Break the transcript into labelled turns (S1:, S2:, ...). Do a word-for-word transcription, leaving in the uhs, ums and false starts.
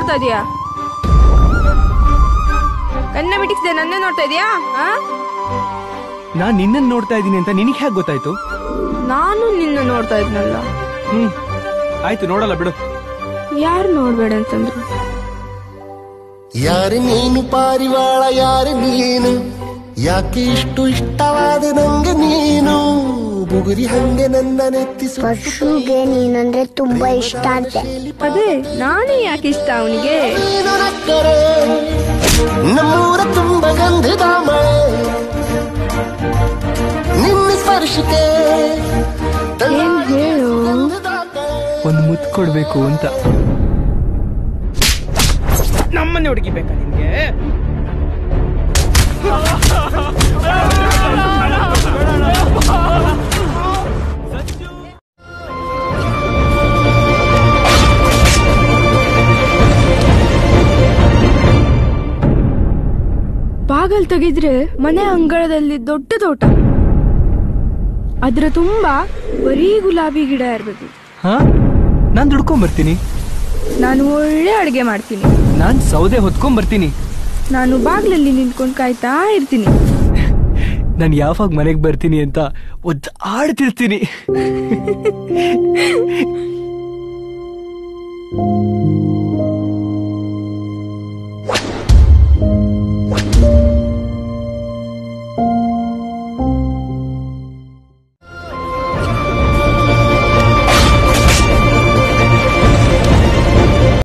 S1: ನೋಡ್ತಾ ಇದೀಯಾ? ಕಣ್ಣ ಬಿಟ್ಟಿಸ್ದೆ ನನ್ನೇ ನೋಡ್ತಾ ಇದೀಯಾ?
S2: ನಾನ್ ನಿನ್ನ ನೋಡ್ತಾ ಇದ್ದೀನಿ ಅಂತ ನಿನಗೆ ಹೇಗೆ ಗೊತ್ತಾಯ್ತು?
S1: ನಾನು ನಿನ್ನ ನೋಡ್ತಾ ಇದ್ನಲ್ಲ.
S2: ಹ್ಮ್ ಆಯ್ತು, ನೋಡಲ್ಲ ಬಿಡು.
S1: ಯಾರು ನೋಡ್ಬೇಡ ಅಂತಂದ್ರು?
S3: ಯಾರು ನೀನು ಪಾರಿವಾಳ, ಯಾರು ನೀನು, ಯಾಕೆ ಇಷ್ಟು ಇಷ್ಟವಾದ ನಂಗೆ ನೀನು, ಬುಗುರಿ ಹಂಗೆ ನನ್ನ ನೆತ್ತಿಸು.
S4: ಪಶುಗೆ ನೀನಂದ್ರೆ ತುಂಬಾ ಇಷ್ಟ ಅಂತೆ.
S1: ಅದೇ ನಾನೇ ಯಾಕೆ ಇಷ್ಟ ಅವನಿಗೆ?
S3: ನಮ್ಮೂರ ತುಂಬ ಗಂಧದ ಮಳೆ, ನಿನ್ನ ಸ್ಪರ್ಶಕ್ಕೆ
S1: ಏನ್ ಹೇಳು?
S2: ಒಂದು ಮುತ್ತು ಕೊಡ್ಬೇಕು ಅಂತ. ನಮ್ಮನ್ನೇ ಹುಡುಗಿಬೇಕಾ ನಿನ್ಗೆ?
S1: ಬಾಗಲ್ ತೆಗಿದ್ರೆ ಮನೆ ಅಂಗಳದಲ್ಲಿ ದೊಡ್ಡ ತೋಟ, ಅದ್ರ ತುಂಬಾ ಬರೀ ಗುಲಾಬಿ ಗಿಡ ಇರ್ಬೇಕು.
S2: ಹಾ, ನಾನ್ ದುಡ್ಕೊಂಡ್ ಬರ್ತೀನಿ.
S1: ನಾನು ಒಳ್ಳೆ ಅಡ್ಗೆ ಮಾಡ್ತೀನಿ.
S2: ನಾನ್ ಸೌದೆ ಹೊತ್ಕೊಂಡ್ ಬರ್ತೀನಿ.
S1: ನಾನು ಬಾಗ್ಲಲ್ಲಿ ನಿಂತ್ಕೊಂಡ್ ಕಾಯ್ತಾ ಇರ್ತೀನಿ.
S2: ನಾನು ಯಾವಾಗ ಮನೆಗ್ ಬರ್ತೀನಿ ಅಂತ ಒದ್ದು ಆಡ್ತಿರ್ತೀನಿ.